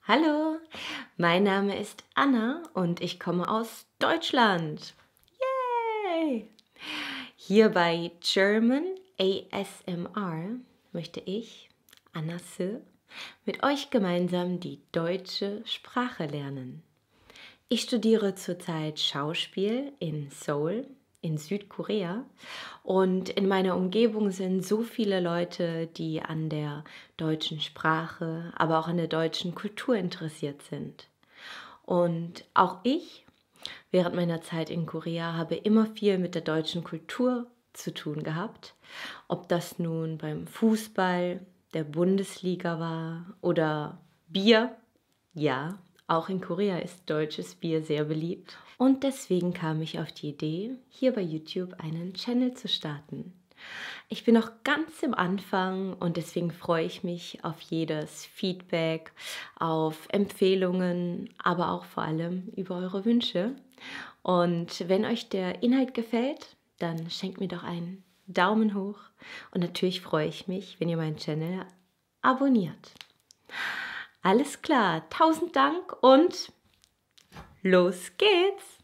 Hallo, mein Name ist Anna und ich komme aus Deutschland. Yay! Hier bei German ASMR möchte ich, Anna Sö, mit euch gemeinsam die deutsche Sprache lernen. Ich studiere zurzeit Schauspiel in Seoul in Südkorea und in meiner Umgebung sind so viele Leute, die an der deutschen Sprache, aber auch an der deutschen Kultur interessiert sind. Und auch ich, während meiner Zeit in Korea, habe immer viel mit der deutschen Kultur zu tun gehabt. Ob das nun beim Fußball, der Bundesliga war oder Bier. Ja, auch in Korea ist deutsches Bier sehr beliebt. Und deswegen kam ich auf die Idee, hier bei YouTube einen Channel zu starten. Ich bin noch ganz im Anfang und deswegen freue ich mich auf jedes Feedback, auf Empfehlungen, aber auch vor allem über eure Wünsche. Und wenn euch der Inhalt gefällt, dann schenkt mir doch einen Daumen hoch und natürlich freue ich mich, wenn ihr meinen Channel abonniert. Alles klar, tausend Dank und los geht's!